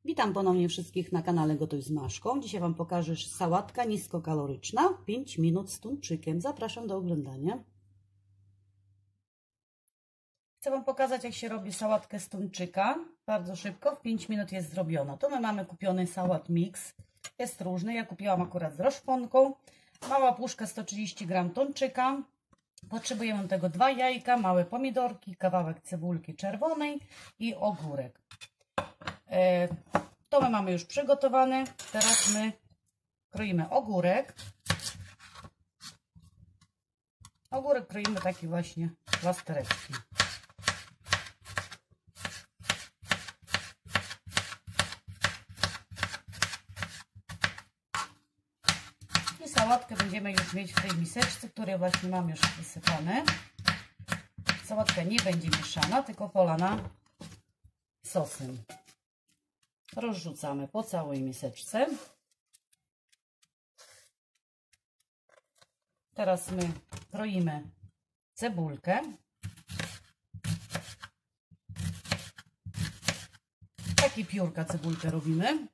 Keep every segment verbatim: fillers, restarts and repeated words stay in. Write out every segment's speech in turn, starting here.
Witam ponownie wszystkich na kanale Gotuj z Maszką. Dzisiaj Wam pokażę sałatka niskokaloryczna, pięć minut z tuńczykiem. Zapraszam do oglądania. Chcę Wam pokazać, jak się robi sałatkę z tuńczyka. Bardzo szybko, w pięć minut jest zrobiona. Tu my mamy kupiony sałat mix. Jest różny, ja kupiłam akurat z roszponką. Mała puszka sto trzydzieści gramów tuńczyka. Potrzebujemy do tego dwa jajka, małe pomidorki, kawałek cebulki czerwonej i ogórek. To my mamy już przygotowane. Teraz my kroimy ogórek. Ogórek kroimy taki właśnie plastereczki. I sałatkę będziemy już mieć w tej miseczce, które właśnie mam już wysypane. Sałatka nie będzie mieszana, tylko polana sosem. Rozrzucamy po całej miseczce. Teraz my kroimy cebulkę. Takie piórka cebulkę robimy.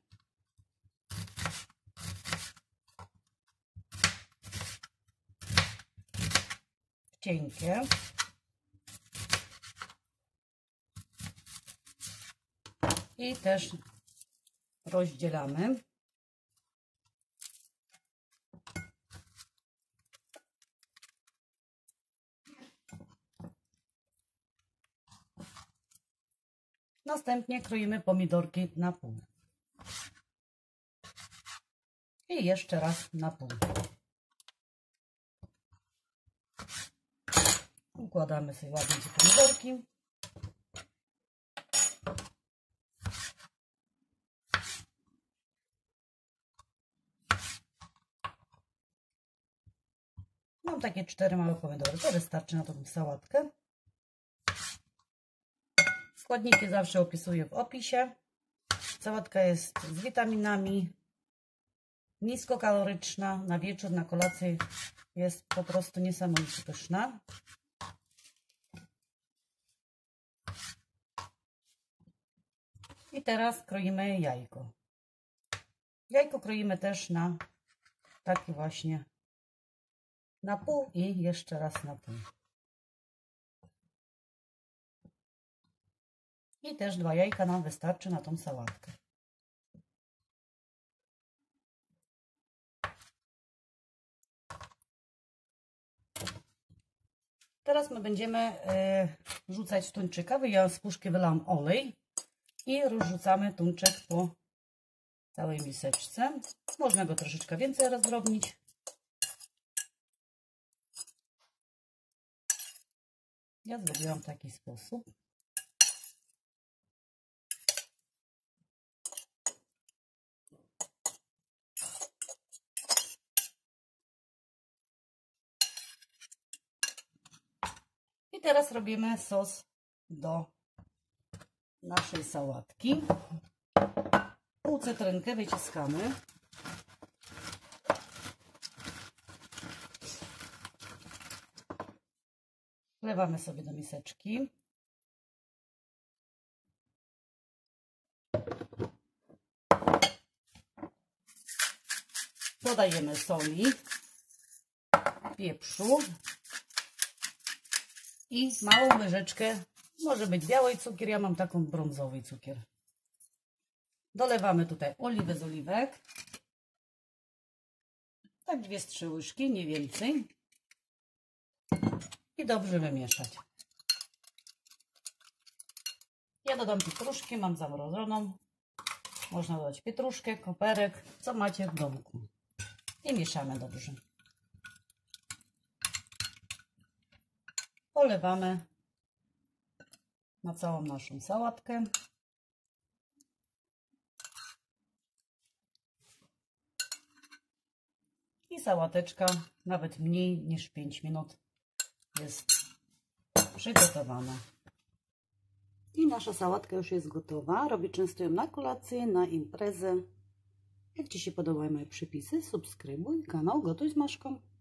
Cienkie. I też rozdzielamy. Następnie kroimy pomidorki na pół. I jeszcze raz na pół. Układamy sobie ładnie te pomidorki. Mam takie cztery małe pomidory, to wystarczy na tą sałatkę. Składniki zawsze opisuję w opisie. Sałatka jest z witaminami, niskokaloryczna, na wieczór, na kolację jest po prostu niesamowicie pyszna. I teraz kroimy jajko. Jajko kroimy też na taki właśnie na pół i jeszcze raz na pół. I też dwa jajka nam wystarczy na tą sałatkę. Teraz my będziemy y, rzucać tuńczyka. Ja z puszki wylałam olej i rozrzucamy tuńczyk po całej miseczce. Można go troszeczkę więcej rozdrobnić. Ja zrobiłam w taki sposób. I teraz robimy sos do naszej sałatki. Pół cytrynkę wyciskamy. Wlewamy sobie do miseczki. Dodajemy soli, pieprzu i małą łyżeczkę, może być biały cukier, ja mam taką brązowy cukier. Dolewamy tutaj oliwę z oliwek. Tak dwie z trzy łyżki, nie więcej. I dobrze wymieszać. Ja dodam pietruszkę, mam zamrożoną. Można dodać pietruszkę, koperek, co macie w domku. I mieszamy dobrze. Polewamy na całą naszą sałatkę. I sałateczka nawet mniej niż pięć minut jest przygotowana. I nasza sałatka już jest gotowa. Robię często ją na kolację, na imprezę. Jak Ci się podobają moje przepisy, subskrybuj kanał Gotuj z Maszką.